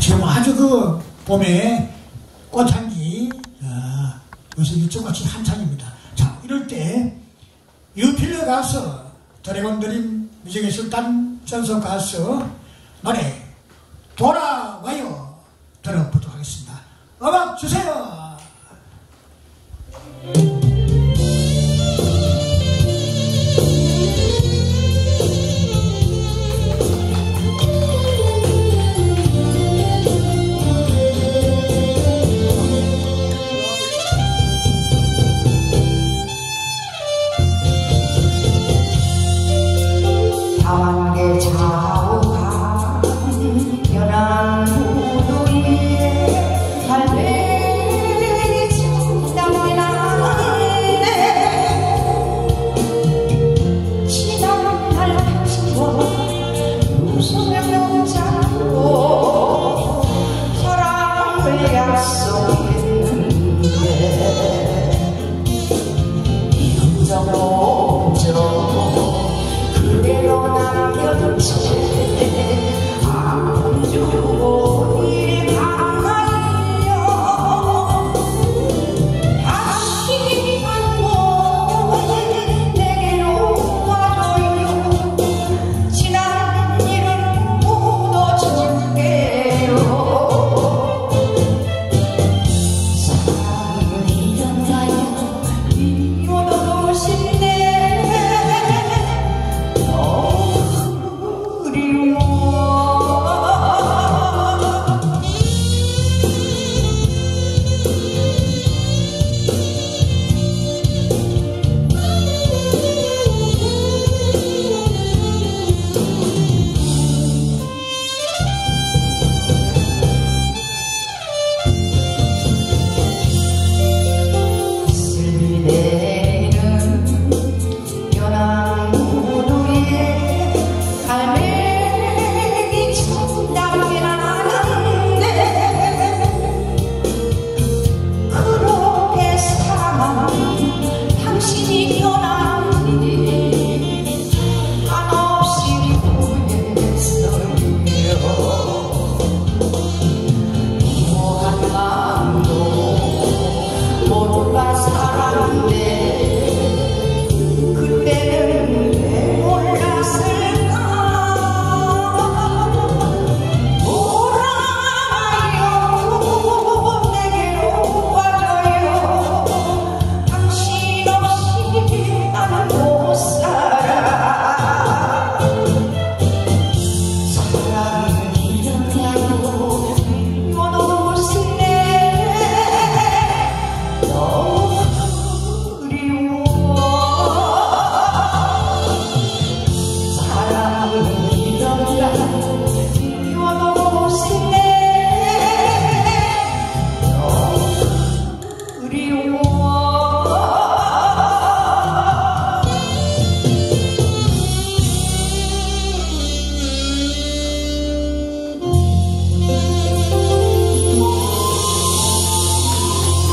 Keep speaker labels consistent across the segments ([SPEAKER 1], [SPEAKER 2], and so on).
[SPEAKER 1] 지금 아주 그 봄에 꽃향기 요새 일정같이 한창입니다. 자, 이럴 때 유필러 가수 드래곤 드림 뮤직의 술단 전속 가수 노래 돌아와요 들어보도록 하겠습니다. 음악 주세요.
[SPEAKER 2] 강하게 자오간 연한 무도에 갈매기 청담에 나네 지난날 당신과 웃으며 명장으로 사랑을 약속했는데 이정없죠 그대로 남겨둔 채 안 주고 일 강하여 다시 안고 내게로 와줘요. 지난 일은 묻어줄게요. 사랑은 이런가요 이어도 싶네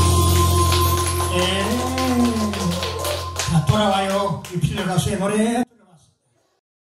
[SPEAKER 1] 돌아와요. 유필러 가수의 노래.